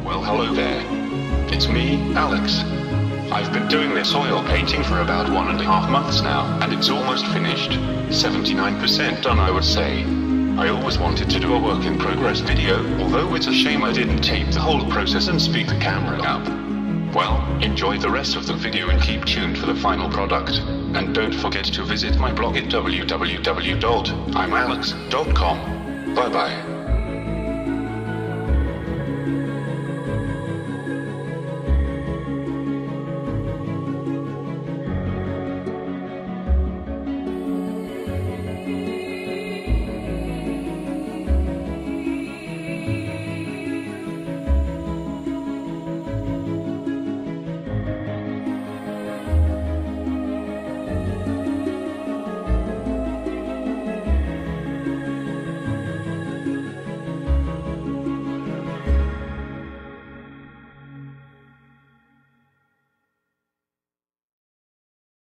Well, hello there. It's me, Alex. I've been doing this oil painting for about 1.5 months now, and it's almost finished. 79% done, I would say. I always wanted to do a work in progress video, although it's a shame I didn't tape the whole process and speed the camera up. Well, enjoy the rest of the video and keep tuned for the final product. And don't forget to visit my blog at www.imalex.com. Bye bye.